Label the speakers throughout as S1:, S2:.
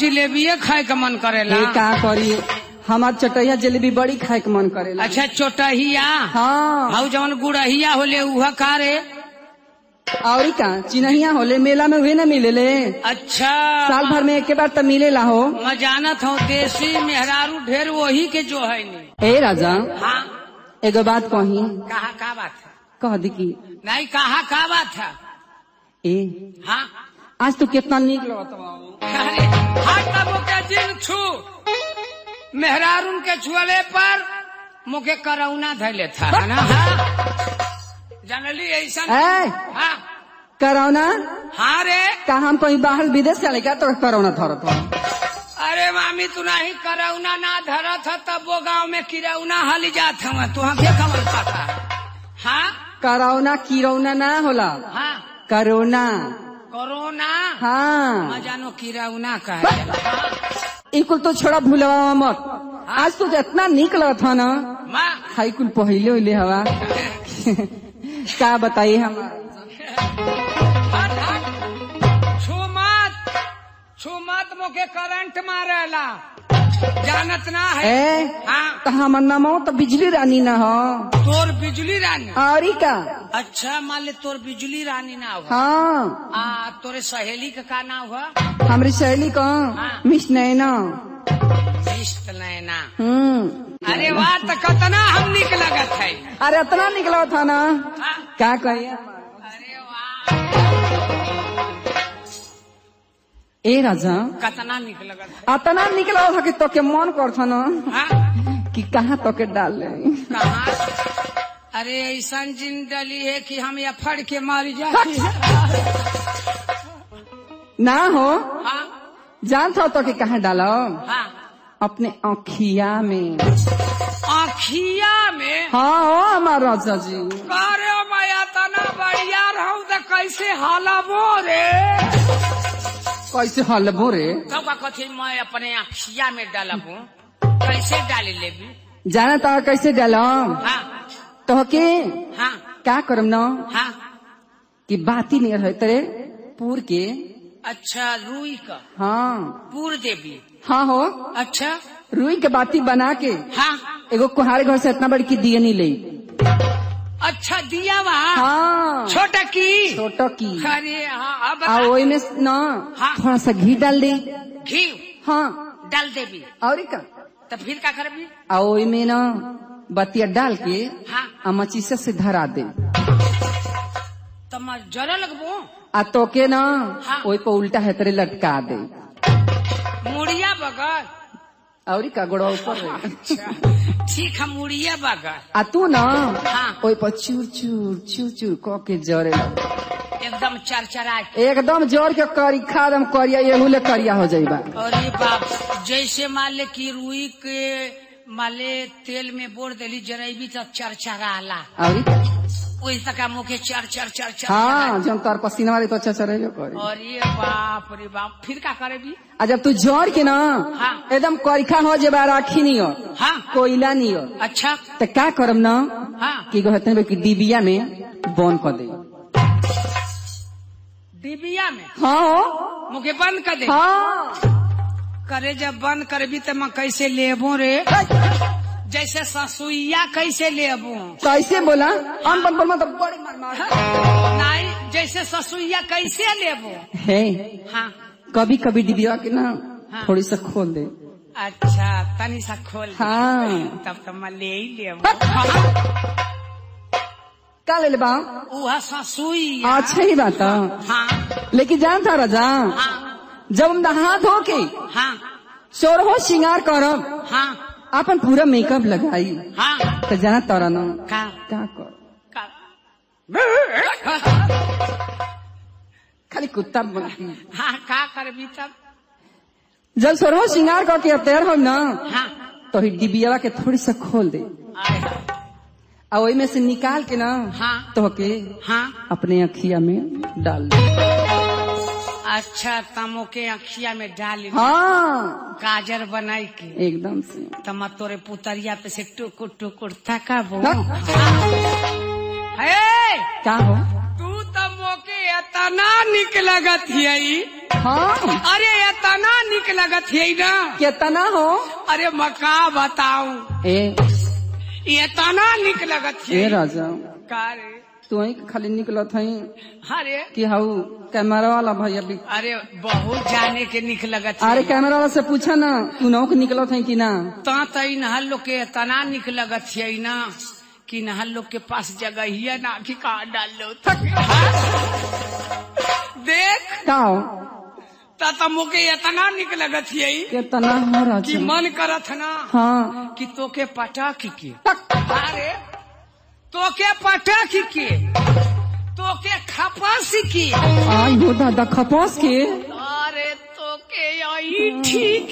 S1: जिलेबिये खाए का मन करेला।
S2: का करी हमार चटैया जलेबी बड़ी खाए के मन करेला।
S1: अच्छा चोटहिया।
S2: हाँ
S1: हाउ जवन गुड़हिया होले उहा का रे?
S2: और का चिन्हिया होले मेला में हुए न मिले ले।
S1: अच्छा
S2: साल भर में एक बार तो मिलेला हो।
S1: मैं जानत हूँ देसी मेहरारू ढेर वही के जो है नहीं।
S2: ए राजा
S1: हाँ
S2: एगो बात कही।
S1: कहा का बात है?
S2: कह दी की
S1: नहीं कहा का बात है?
S2: ए
S1: हाँ
S2: आज तो कितना निक लगत
S1: अरे हाँ तब के दिन छू मेहरारून के छुअले पर मुके करौना धैले था है ना। जानली ऐसा हाँ
S2: करौना।
S1: हाँ रे
S2: का हम कहीं बाहर विदेश चले क्या तो करौना धरत हो।
S1: अरे मामी तू नहीं करौना ना धरत है तब वो गाँव में किरौना हाली जात हुआ तू क्या खबर पाता है? हाँ
S2: करौना किरौना ना होला।
S1: हाँ
S2: करोना।
S1: कोरोना।
S2: हाँ
S1: मैं जानो किरौना का है।
S2: कुल तो छोड़ा भूलवा मत। आज तो जितना निक लगत था ना हाई कुल पहले उले हवा का बताइए हम।
S1: छुमत मोके करंट मारेला जानत ना है। हाँ
S2: तो हमर नामो तो बिजली रानी ना हो।
S1: तोर बिजली रानी
S2: और का।
S1: अच्छा मान ले तोर बिजली रानी ना हुआ।
S2: हाँ
S1: तोरे सहेली का नाम हुआ?
S2: हमारी सहेली का मिस नैना।
S1: मिस नैना।
S2: अरे
S1: वाह तो कितना हम निक लगत है।
S2: अरे इतना निकला था ना क्या कहिए।
S1: अरे वाह
S2: ए राजा
S1: कितना निक लगत है।
S2: इतना निकला था कि तो के मन कर था ना कि कहाँ तो के डाल ले।
S1: अरे ऐसा जिन डली है कि हम या फड़ के मारी जाती
S2: ना हो।
S1: हाँ
S2: जानता हो तो के कहाँ डालो?
S1: हाँ
S2: अपने आँखिया में।
S1: आँखिया में?
S2: हाँ हो हमारा राजा जी।
S1: अरे मैं तना बढ़िया रहूं तो कैसे हालाबो रे?
S2: कैसे हलबो रे?
S1: तो कथी मैं अपने आँखिया में डालबू कैसे डाली लेबी?
S2: जाना तो कैसे डालो?
S1: हाँ
S2: तो के
S1: हाँ
S2: क्या करम ना
S1: हाँ
S2: कि बाती नहीं रहे तेरे पूर के।
S1: अच्छा रुई का?
S2: हाँ
S1: पूर देवी।
S2: हाँ हो।
S1: अच्छा
S2: रुई के बाती बना के
S1: हाँ
S2: एगो कुहारे घर से इतना बड़ी की दिए नहीं ले।
S1: अच्छा दिया वहाँ।
S2: हाँ
S1: छोटा की।
S2: छोटा की।
S1: अरे हाँ अब
S2: वही में ना थोड़ा सा घी डाल दे।
S1: घी?
S2: हाँ
S1: डाल देवी।
S2: और का
S1: तो फिर क्या करबी?
S2: वही में ना बतिया डाल के
S1: हाँ
S2: मचीसा से धरा दे।
S1: तो मैं जरा लगबो
S2: आ तो के ना
S1: हाँ।
S2: वही पे उल्टा है तेरे लटका दे।
S1: मुड़िया बगर?
S2: और का गोड़ा ऊपर।
S1: अच्छा ठीक है मुड़िया बगर।
S2: आ तू ना
S1: हाँ।
S2: वही पर चूर चूर चूर चूर क के जरे
S1: एकदम चरचरा के
S2: एकदम जोर के करी खादम करिया ये करिया हो जाइबा।
S1: अरे बाप जैसे मान ले की रुई के माले तेल में बोर देली जरेबी तो चरचराला।
S2: और
S1: वही तक मुखे चर चर चर चर।
S2: हाँ जब तार पसीना वाली तो अच्छा चरेबे करे।
S1: अरे बाप रे बाप फिर क्या करेबी?
S2: जब तू जोर के ना
S1: हाँ।
S2: एकदम करिखा हो जेबा राखी नहीं हो।
S1: हाँ
S2: कोयला नहीं हो।
S1: अच्छा
S2: तो क्या करम ना
S1: हाँ
S2: कि कहते हैं कि डिबिया में बंद कर दे।
S1: डिबिया में?
S2: हाँ
S1: मुखे बंद कर दे।
S2: हाँ
S1: करे जब बंद करबी तो मैं कैसे लेबो रे? जैसे ससुइया कैसे लेबू?
S2: कैसे बोला हम बोल तो बड़ी मार
S1: नहीं जैसे ससुइया कैसे लेबू?
S2: है
S1: हाँ
S2: कभी कभी डिबिया के ना
S1: हाँ।
S2: थोड़ी सा खोल दे।
S1: अच्छा तनी सा खोल दे।
S2: हाँ।
S1: तब तो मैं ले ही लेबू।
S2: का ले बा?
S1: वह ससुइया।
S2: अच्छा ही बात है।
S1: हाँ
S2: लेकिन जानता राजा
S1: हाँ
S2: जब हम नहा धो के
S1: हाँ
S2: सोरहो श्रृंगार करब
S1: हाँ
S2: अपन पूरा मेकअप लगाई
S1: हाँ
S2: तो जाना तारा ना
S1: का
S2: क्या कर
S1: का
S2: खाली कुत्ता बनती।
S1: हाँ का करबी तब?
S2: जब सोरहो श्रृंगार करके तैयार हो ना
S1: हाँ
S2: तो ही डिबिया के थोड़ी सा खोल दे और वही में से निकाल के ना
S1: हाँ
S2: तो के
S1: हाँ
S2: अपने अखिया में डाल दे।
S1: अच्छा तमो के अखिया में डाल ली।
S2: हाँ
S1: गाजर बनाई के
S2: एकदम से
S1: तम तोरे पुतरिया पे से टुकुर टुकुर तकाबो।
S2: क्या
S1: हे
S2: हो
S1: तू तमो के इतना निक लगत है।
S2: हाँ
S1: अरे इतना निक लगत है ना।
S2: कितना हो?
S1: अरे मका बताऊं इतना निक लगत है।
S2: ए राजा
S1: का रे
S2: तू ही खाली निकलत है
S1: अरे
S2: कि हाउ कैमरा वाला भैया भी।
S1: अरे बहुत जाने के निक लगत है।
S2: अरे कैमरा वाला से पूछा ना तू नौ के निकलत है कि ना।
S1: तो नहल लोग के इतना निक लगत है ना कि नहल लोग के पास जगह ही है ना कि कहा डाल लो देख
S2: का
S1: तो मुके इतना निक लगत है
S2: कितना हो राजा
S1: कि मन करत ना।
S2: हाँ
S1: कि तोके पटाख के अरे तोके पटाख के तोके खपास के
S2: आई हो दादा खपास के।
S1: अरे तोके आई ठीक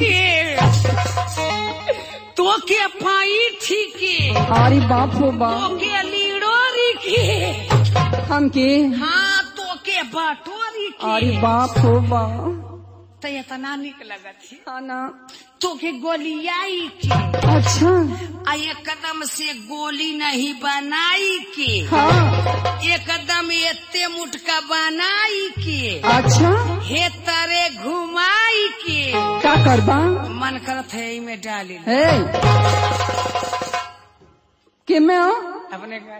S1: तोके पाई ठीक
S2: अरे बाप हो बाप।
S1: तोके लीडोरी के
S2: हम के
S1: हाँ तोके बाटोरी के।
S2: अरे बाप हो बाप।
S1: तो इतना निक लगत है
S2: हाँ ना
S1: तोके गोलियाई के।
S2: अच्छा
S1: एकदम से गोली नहीं बनाई के।
S2: हाँ
S1: एकदम एते मुटका बनाई के।
S2: अच्छा
S1: हे तरे घुमाई के
S2: क्या करबा
S1: मन करत है में डाली
S2: हे कि मैं हो
S1: अपने गाय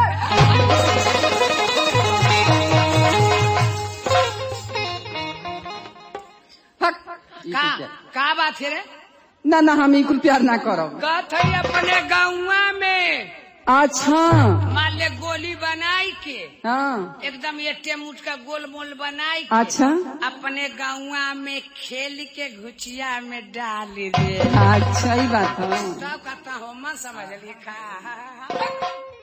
S1: का बात है रे।
S2: ना ना हम इकुल प्यार ना करो।
S1: कहत है अपने गाँवा में
S2: अच्छा
S1: मान ले गोली बनाई के
S2: हाँ
S1: एकदम एटे मुठ का गोल मोल बनाई के
S2: अच्छा
S1: अपने गाँवा में खेल के घुचिया में डाल दे।
S2: अच्छा ही बात है।
S1: सब कहता हो मन समझ लिखा